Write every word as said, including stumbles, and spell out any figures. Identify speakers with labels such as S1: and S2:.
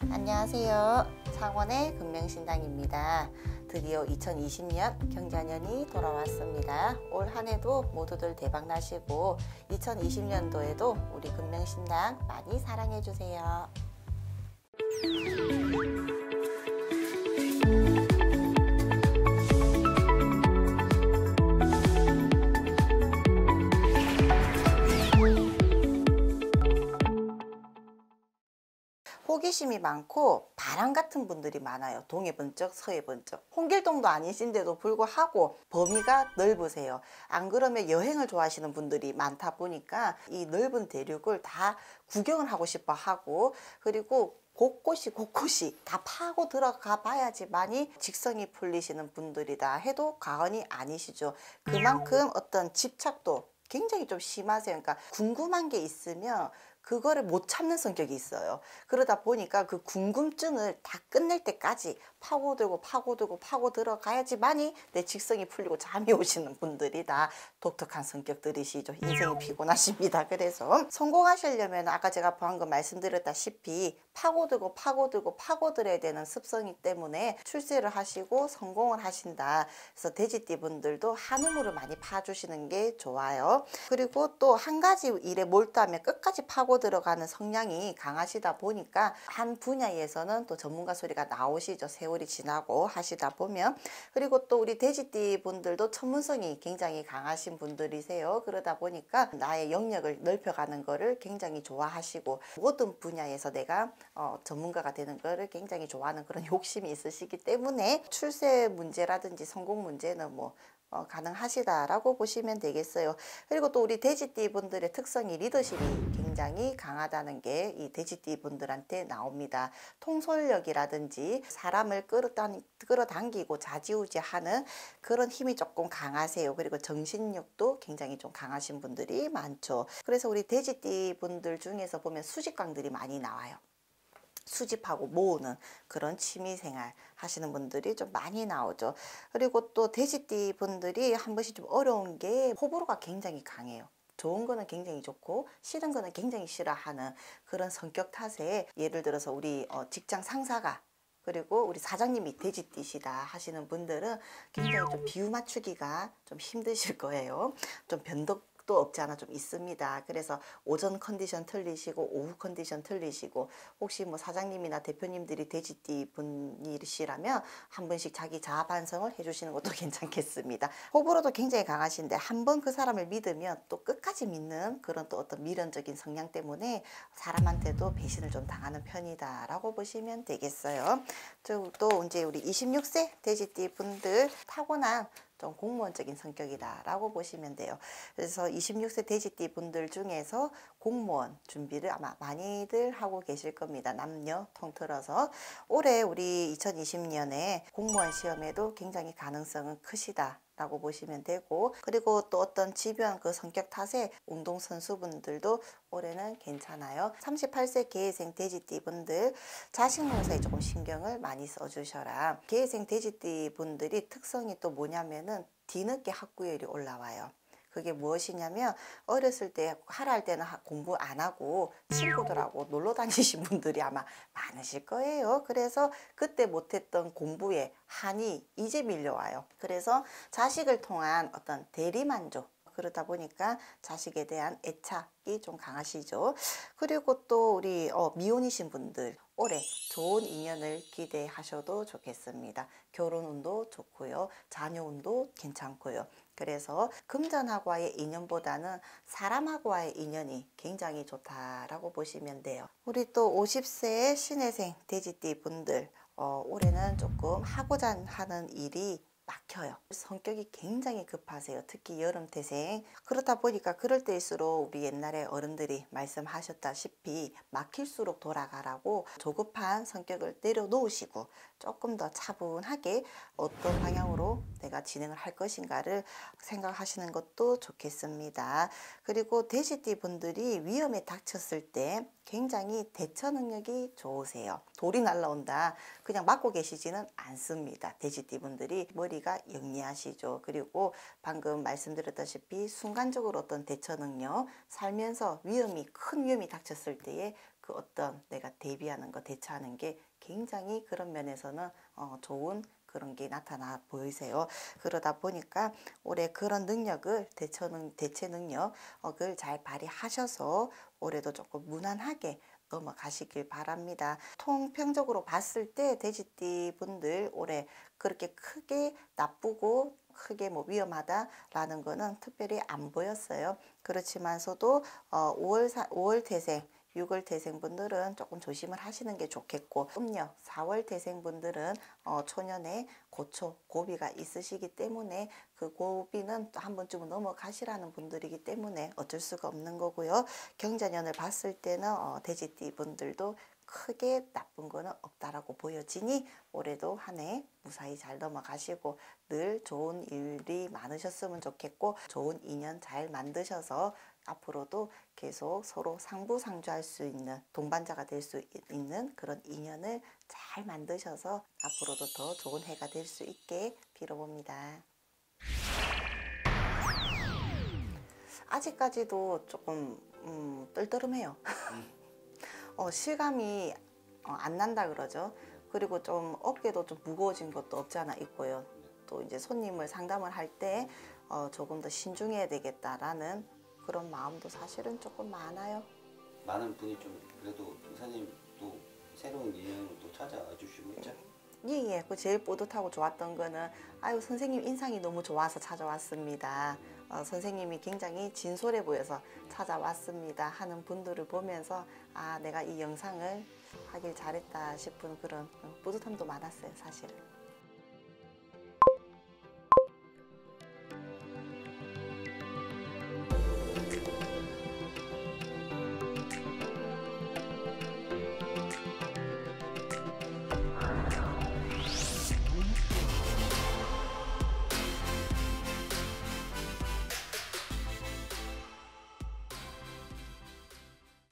S1: 안녕하세요. 창원의 금명신당입니다. 드디어 이천이십 년 경자년이 돌아왔습니다. 올 한해도 모두들 대박 나시고 이천이십 년도에도 우리 금명신당 많이 사랑해 주세요. 호기심이 많고 바람 같은 분들이 많아요. 동해 번쩍 서해 번쩍. 홍길동도 아니신데도 불구하고 범위가 넓으세요. 안 그러면 여행을 좋아하시는 분들이 많다 보니까 이 넓은 대륙을 다 구경을 하고 싶어 하고, 그리고 곳곳이 곳곳이 다 파고 들어가 봐야지만이 직성이 풀리시는 분들이다 해도 과언이 아니시죠. 그만큼 어떤 집착도 굉장히 좀 심하세요. 그러니까 궁금한 게 있으면 그거를 못 참는 성격이 있어요. 그러다 보니까 그 궁금증을 다 끝낼 때까지 파고들고 파고들고 파고 들어가야지만이 내 직성이 풀리고 잠이 오시는 분들이다. 독특한 성격들이시죠. 인생이 피곤하십니다. 그래서 성공하시려면 아까 제가 방금 말씀드렸다시피 파고들고 파고들고 파고들어야 되는 습성이 때문에 출세를 하시고 성공을 하신다. 그래서 돼지띠 분들도 한우물을 많이 파주시는 게 좋아요. 그리고 또 한 가지 일에 몰두하면 끝까지 파고 들어가는 성향이 강하시다 보니까 한 분야에서는 또 전문가 소리가 나오시죠. 세월이 지나고 하시다 보면. 그리고 또 우리 돼지띠 분들도 전문성이 굉장히 강하신 분들이세요. 그러다 보니까 나의 영역을 넓혀가는 거를 굉장히 좋아하시고 모든 분야에서 내가 어, 전문가가 되는 거를 굉장히 좋아하는 그런 욕심이 있으시기 때문에 출세 문제라든지 성공 문제는 뭐 어, 가능하시다라고 보시면 되겠어요. 그리고 또 우리 돼지띠 분들의 특성이 리더십이 굉장히 강하다는 게 이 돼지띠 분들한테 나옵니다. 통솔력이라든지 사람을 끌어당, 끌어당기고 좌지우지하는 그런 힘이 조금 강하세요. 그리고 정신력도 굉장히 좀 강하신 분들이 많죠. 그래서 우리 돼지띠 분들 중에서 보면 수직광들이 많이 나와요. 수집하고 모으는 그런 취미생활 하시는 분들이 좀 많이 나오죠. 그리고 또 돼지띠 분들이 한 번씩 좀 어려운 게 호불호가 굉장히 강해요. 좋은 거는 굉장히 좋고 싫은 거는 굉장히 싫어하는 그런 성격 탓에, 예를 들어서 우리 어, 직장 상사가 그리고 우리 사장님이 돼지띠시다 하시는 분들은 굉장히 좀 비유 맞추기가 좀 힘드실 거예요. 좀 변덕 또 없지 않아 좀 있습니다. 그래서 오전 컨디션 틀리시고 오후 컨디션 틀리시고, 혹시 뭐 사장님이나 대표님들이 돼지띠 분이시라면 한 번씩 자기 자아 반성을 해주시는 것도 괜찮겠습니다. 호불호도 굉장히 강하신데 한 번 그 사람을 믿으면 또 끝까지 믿는 그런 또 어떤 미련적인 성향 때문에 사람한테도 배신을 좀 당하는 편이다 라고 보시면 되겠어요. 또 이제 우리 이십육 세 돼지띠 분들 타고난 좀 공무원적인 성격이다 라고 보시면 돼요. 그래서 이십육 세 돼지띠 분들 중에서 공무원 준비를 아마 많이들 하고 계실 겁니다. 남녀 통틀어서. 올해 우리 이천이십 년에 공무원 시험에도 굉장히 가능성은 크시다 라고 보시면 되고, 그리고 또 어떤 집요한 그 성격 탓에 운동선수분들도 올해는 괜찮아요. 삼십팔 세 계회생 돼지띠 분들 자식 농사에 조금 신경을 많이 써주셔라. 계회생 돼지띠 분들이 특성이 또 뭐냐면은 뒤늦게 학구열이 올라와요. 그게 무엇이냐면 어렸을 때 하라 할 때는 공부 안 하고 친구들하고 놀러 다니신 분들이 아마 많으실 거예요. 그래서 그때 못했던 공부에 한이 이제 밀려와요. 그래서 자식을 통한 어떤 대리만족, 그러다 보니까 자식에 대한 애착이 좀 강하시죠. 그리고 또 우리 어, 미혼이신 분들 올해 좋은 인연을 기대하셔도 좋겠습니다. 결혼운도 좋고요. 자녀운도 괜찮고요. 그래서 금전하고의 인연보다는 사람하고의 인연이 굉장히 좋다라고 보시면 돼요. 우리 또 오십 세의 신혜생 돼지띠 분들 어, 올해는 조금 하고자 하는 일이 막혀요. 성격이 굉장히 급하세요. 특히 여름태생. 그렇다 보니까 그럴 때일수록 우리 옛날에 어른들이 말씀하셨다시피 막힐수록 돌아가라고 조급한 성격을 내려놓으시고 조금 더 차분하게 어떤 방향으로 내가 진행을 할 것인가를 생각하시는 것도 좋겠습니다. 그리고 돼지띠 분들이 위험에 닥쳤을 때 굉장히 대처 능력이 좋으세요. 돌이 날라온다 그냥 맞고 계시지는 않습니다. 돼지띠 분들이 머리가 영리하시죠. 그리고 방금 말씀드렸다시피 순간적으로 어떤 대처 능력, 살면서 위험이 큰 위험이 닥쳤을 때에 그 어떤 내가 대비하는 거, 대처하는 게 굉장히 그런 면에서는 어, 좋은 그런 게 나타나 보이세요. 그러다 보니까 올해 그런 능력을 대처 능 대체 능력을 잘 발휘하셔서 올해도 조금 무난하게 넘어가시길 바랍니다. 통평적으로 봤을 때 돼지띠 분들 올해 그렇게 크게 나쁘고 크게 뭐 위험하다라는 거는 특별히 안 보였어요. 그렇지만서도 어, 오월, 오월 태생, 유월 태생분들은 조금 조심을 하시는 게 좋겠고, 음력 사월 태생분들은 어, 초년에 고초, 고비가 있으시기 때문에 그 고비는 또 한 번쯤은 넘어가시라는 분들이기 때문에 어쩔 수가 없는 거고요. 경자년을 봤을 때는 어, 돼지띠 분들도 크게 나쁜 거는 없다라고 보여지니 올해도 한 해 무사히 잘 넘어가시고 늘 좋은 일이 많으셨으면 좋겠고, 좋은 인연 잘 만드셔서 앞으로도 계속 서로 상부상조할 수 있는 동반자가 될 수 있는 그런 인연을 잘 만드셔서 앞으로도 더 좋은 해가 될 수 있게 빌어봅니다. 아직까지도 조금 음, 떨떠름해요. 어, 실감이 어, 안 난다 그러죠. 그리고 좀 어깨도 좀 무거워진 것도 없지 않아 있고요. 또 이제 손님을 상담을 할 때 어, 조금 더 신중해야 되겠다라는 그런 마음도 사실은 조금 많아요.
S2: 많은 분이 좀 그래도 이사님 또 새로운 인연을 또 찾아와 주시고 있죠?
S1: 예예. 그 제일 뿌듯하고 좋았던 거는 아유 선생님 인상이 너무 좋아서 찾아왔습니다. 어, 선생님이 굉장히 진솔해 보여서 찾아왔습니다 하는 분들을 보면서 아 내가 이 영상을 하길 잘했다 싶은 그런 뿌듯함도 많았어요 사실은.